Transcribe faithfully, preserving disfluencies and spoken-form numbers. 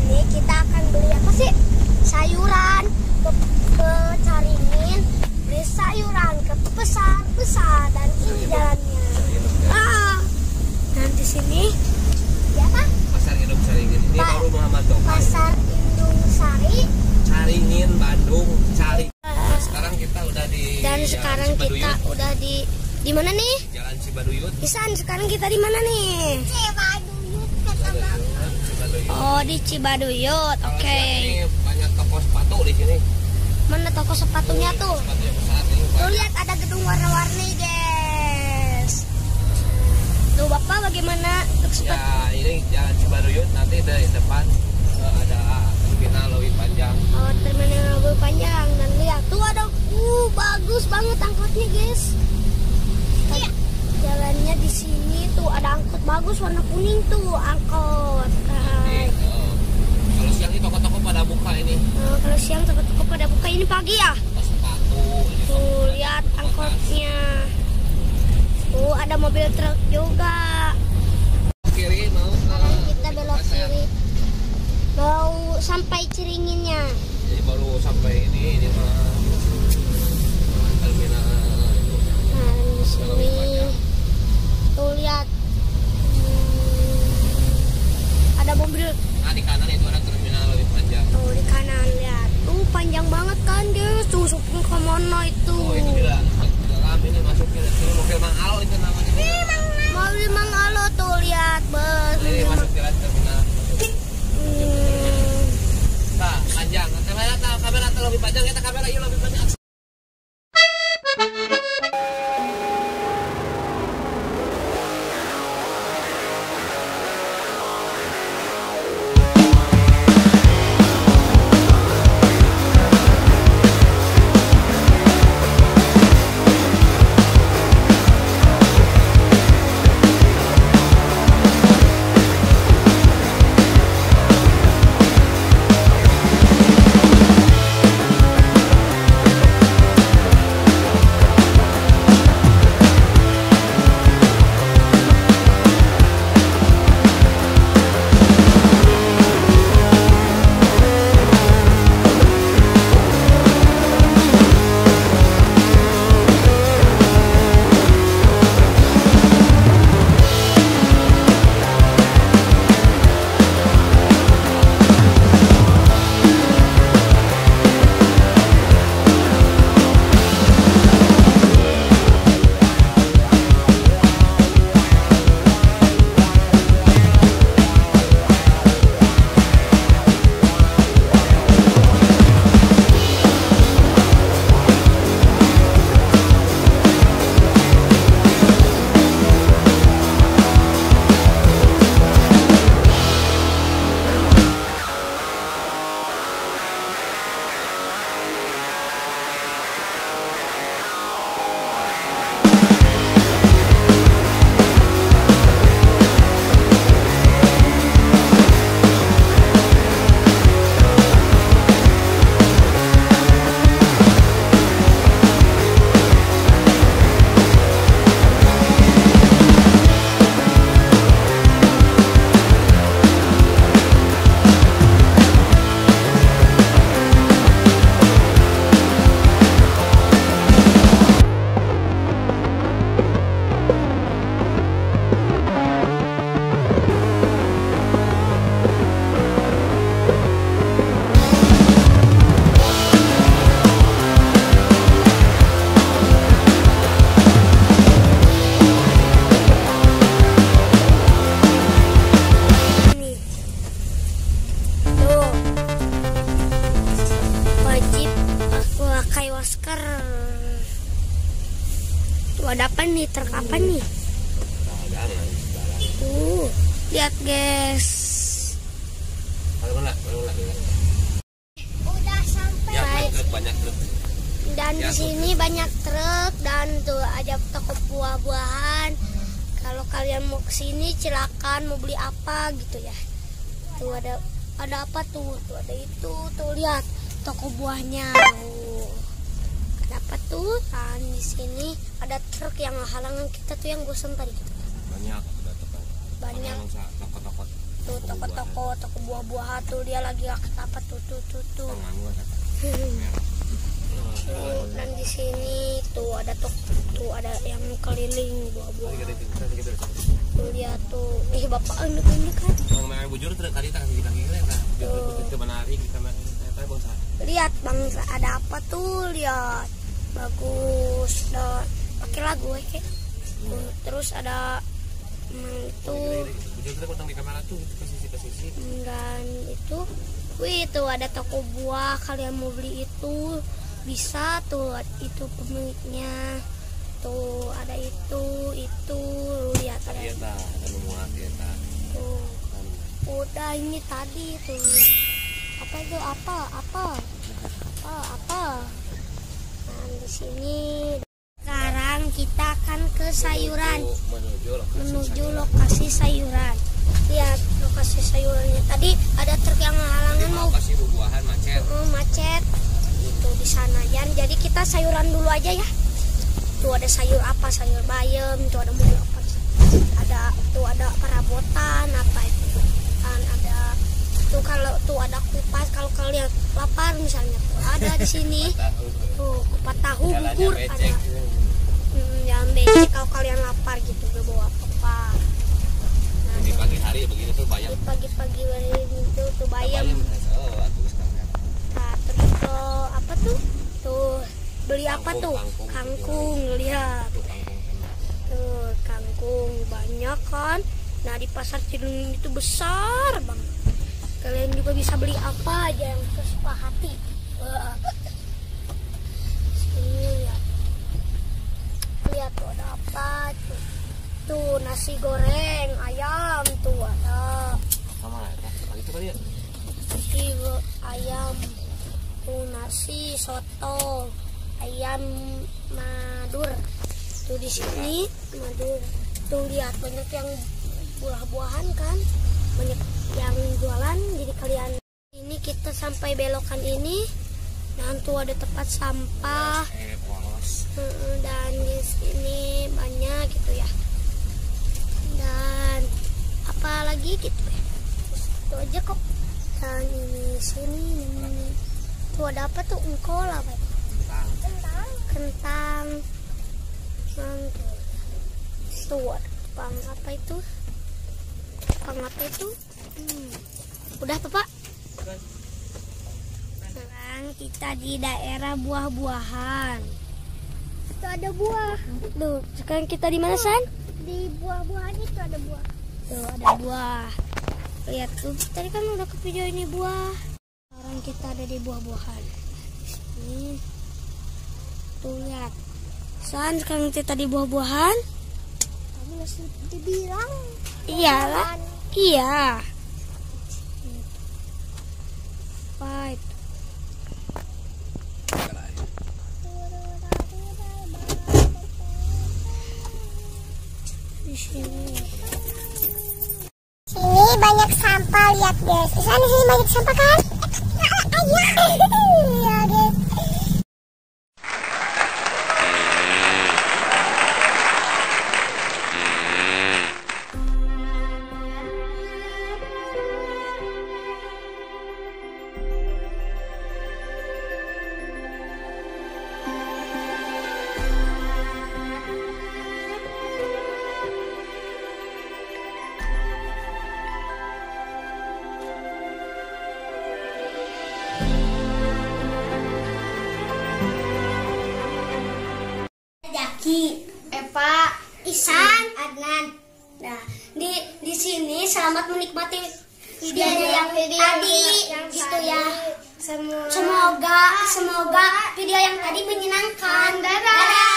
sini kita akan beli apa sih? Sayuran ke, ke Caringin, beli sayuran ke besar-besar dan ini jalannya. Ah, dan di sini ya kan? Pasar Indung Caringin. Ini Pa baru Muhammad Tokai. Pasar Indung Sari. Caringin, Bandung, Caringin. Nah, sekarang kita udah di Dan sekarang kita udah di di mana nih? Jalan Cibaduyut. Isan, sekarang kita di mana nih? Cibaduyut kata Bapak. Oh, di Cibaduyut. Oke. Okay. Ini banyak toko sepatu di sini. Mana toko sepatunya tuh? Sepatunya besar ini. Tuh lihat ada gedung warna-warni, guys. Tuh Bapak bagaimana untuk sepatu? Ya, ini Jalan Cibaduyut, nanti dari depan uh, ada terminal lebih panjang. Oh, terminal lebih panjang. Dan lihat tuh ada uh bagus banget angkotnya, guys. Iya. Jalannya di sini tuh ada angkot bagus warna kuning tuh angkot. Nanti, uh, kalau siang ini toko-toko pada buka ini. Oh, kalau siang toko-toko pada buka, ini pagi ya? Toko sepatu. Ini Tuh toko lihat toko angkotnya. Tuh ada mobil truk juga. kiri mau ke Sekarang kita belok kiri. Mau sampai Ciringinnya. Ini baru sampai ini ini mah terminal. Nah, di sini tuh lihat hmm, ada mobil. Nah di kanan itu ada terminal lebih panjang. Tuh di kanan lihat. Tuh panjang banget kan guys. Tuh supung ke mana itu? Oh itu di dalam ini masuknya ini mobil Mang Alo itu namanya. Mobil Mang Alo tuh lihat bus. Ini masuk jalan terminal. Hmm. Nah panjang. Kamera kamera lebih panjang kita kamera ini lebih panjang. Ada apa nih? Truk apa nih? Uh, lihat guys. Udah sampai. Ya, banyak truk, banyak truk. Dan Ya, di sini banyak truk dan tuh ada toko buah-buahan. Kalau kalian mau kesini silakan mau beli apa gitu ya. Tuh ada ada apa tuh? Tuh ada itu tuh lihat toko buahnya. Tuh. Ada apa tuh? Nah, di sini ada truk yang halangan kita tuh yang bosan tadi gitu. Banyak udah tekan. Banyak. Toko-toko. Tuh toko-toko toko toko buah-buahan tuh dia lagi apa tuh tuh tuh tuh. Tuh, dan di sini tuh ada tuh tuh ada yang keliling buah-buahan. Tuh lihat tuh, ih bapak ini ini kan. Yang bujur tadi tak bilang gila kan. Itu menarik kita bangsa. Lihat bangsa ada apa tuh, lihat bagus. Udah pakai lagu ya. Terus ada hmm, itu bujur kita potong di kamera tuh ke sisi ke sisi. Dan itu, wih tuh ada toko buah, kalian mau beli itu bisa tuh, itu pemiliknya tuh ada itu itu lihat ada iya ta ada muat ya ta tuh udah ini tadi tuh apa itu apa apa apa apa nah di sini sekarang kita akan ke sayuran menuju lokasi, menuju lokasi sayuran. Lihat lokasi sayurannya tadi ada truk yang halangan mau lokasi buah-buahan macet uh, macet itu di sana ya. Jadi kita sayuran dulu aja ya. Tuh ada sayur apa, sayur bayam, tuh ada mobil apa, ada tuh ada perabotan apa itu kan, ada tuh kalau tuh ada kupat kalau kalian lapar misalnya tuh ada di sini tuh kupat tahu bubur ada hmm, yang becek kalau kalian lapar gitu gak bawa apa-apa. Nah, di pagi hari begitu tuh bayam pagi-pagi itu tuh bayam. Nah terus tuh apa tuh tuh beli apa tuh kangkung, lihat tuh kangkung banyak kan. Nah di pasar Cilung itu besar bang, kalian juga bisa beli apa aja yang sesuka hati. Wah. Sini lihat, lihat tuh ada apa tuh, tuh nasi goreng ayam tuh ada sama lah itu kali ya nasi ayam tuh, nasi soto ayam Madur tuh di sini Madur tuh, lihat banyak yang buah-buahan kan, banyak yang jualan. Jadi kalian ini kita sampai belokan ini dan tuh ada tempat sampah dan di sini banyak gitu ya, dan apa lagi gitu ya, itu aja kok. Dan ini sini ini tuh ada apa tuh, engkol apa itu? Kentang, kentang, mantul. Tuh ada pang apa itu? Pang apa itu? Hmm. Udah Bapak? Sekarang kita di daerah buah-buahan. Itu ada buah. Tuh, sekarang kita di mana San? Di buah-buahan itu ada buah. Tuh ada buah. Lihat tuh, tadi kan udah ke video ini buah. Sekarang kita ada di buah-buahan. Ini. Tuh lihat. San, sekarang kita di buah-buahan. Kamu masih dibilang. Iyalah. Iya. Fight. Di sini. Sini banyak sampah, lihat guys. Di sana sini banyak sampah kan? Ayah. Iya guys. Jaki, Eva, Isan, Adnan. Nah, di di sini selamat menikmati videonya yang tadi gitu ya. Semoga semoga video yang tadi menyenangkan. Dadah.